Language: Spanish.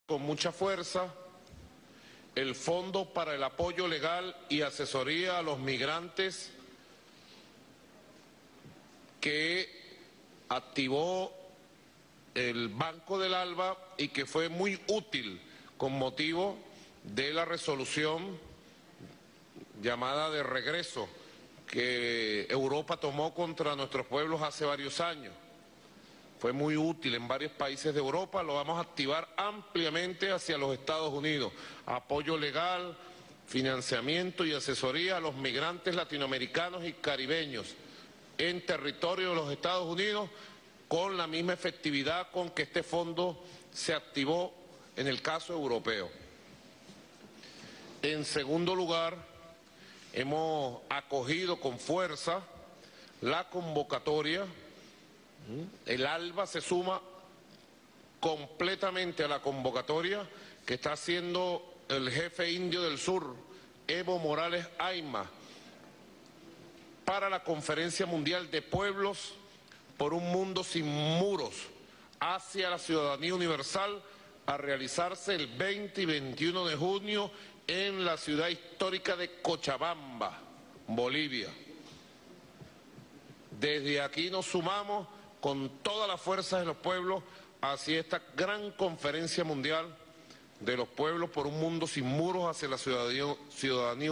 con mucha fuerza el Fondo para el Apoyo Legal y Asesoría a los Migrantes que activó el Banco del ALBA y que fue muy útil con motivo de la resolución llamada de regreso que Europa tomó contra nuestros pueblos hace varios años. Fue muy útil en varios países de Europa, lo vamos a activar ampliamente hacia los Estados Unidos. Apoyo legal, financiamiento y asesoría a los migrantes latinoamericanos y caribeños en territorio de los Estados Unidos con la misma efectividad con que este fondo se activó en el caso europeo. En segundo lugar, hemos acogido con fuerza la convocatoria. El ALBA se suma completamente a la convocatoria que está haciendo el jefe indio del sur, Evo Morales Ayma, para la Conferencia Mundial de Pueblos por un Mundo Sin Muros hacia la ciudadanía universal, a realizarse el 20 y 21 de junio en la ciudad histórica de Cochabamba, Bolivia. Desde aquí nos sumamos con todas las fuerzas de los pueblos hacia esta gran conferencia mundial de los pueblos por un mundo sin muros hacia la ciudadanía